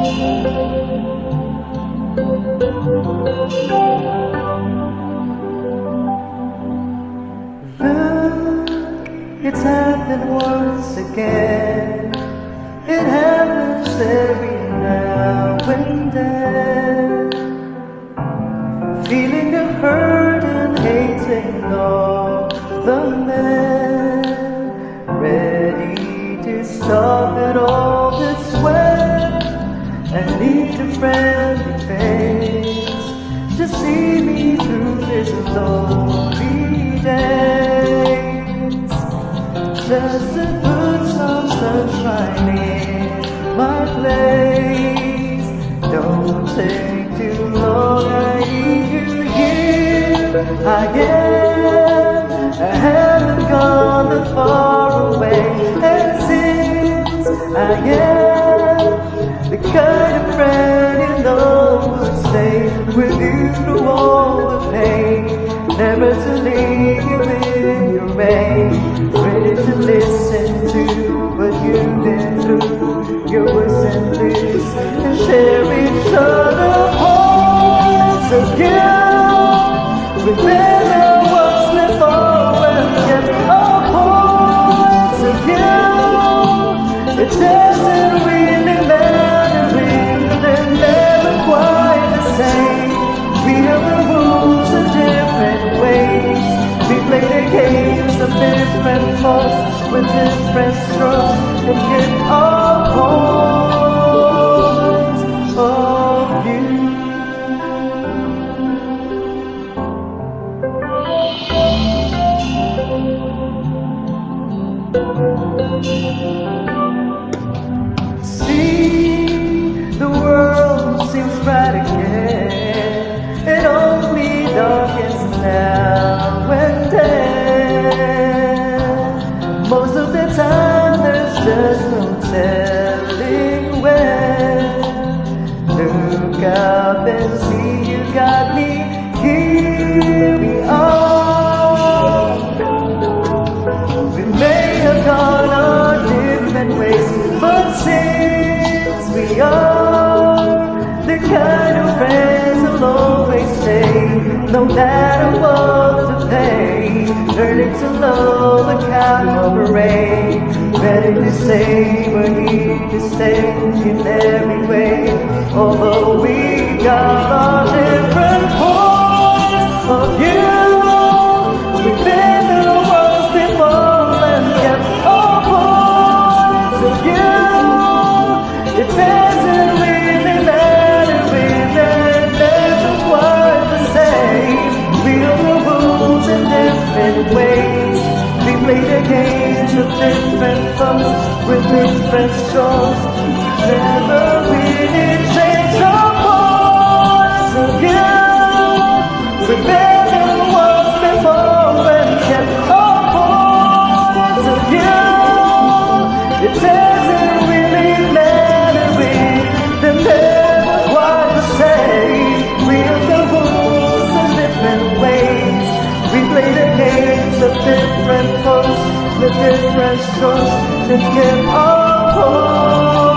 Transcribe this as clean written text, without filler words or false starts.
It's happened once again. It happens every now and then. Feeling the hurt and hating all the men. Ready to stop it all this way. I need a friendly face to see me through this lonely day. Just to put some sunshine in my place. Don't take too long, I need you here. I haven't gone that far away. And since I am the kind of friend you know would stay with you through all the pain, never to leave you in your reign. Ready to listen to what you've been through, your worst and least, and share each other parts of you. Remember what's left over and get all parts of you. It doesn't really matter if they're never quite the same. We have the rules in different ways. We play the games of different thoughts with different strokes and get all parts of you. See, the world seems bright again. It only darkens now and then. Most of the time there's just no telling when. Look up and see you got me. Here we are. We may have gone our different ways, but since we are the kind of friends who'll always stay, no matter what to pay, learning to love the kind of rain, ready to say we're here to stay in every way. Although we got our different points of view, we've been through the world before and kept all points of view. It doesn't really matter if they're never quite the same. We know the rules in different ways. We play the games of different thoughts with different strokes. Never really change our points of view. Remember what's before and kept our points of view. It doesn't really matter if they're never quite the same. We have the rules in different ways. We play the games of different folks with different strokes and get our points.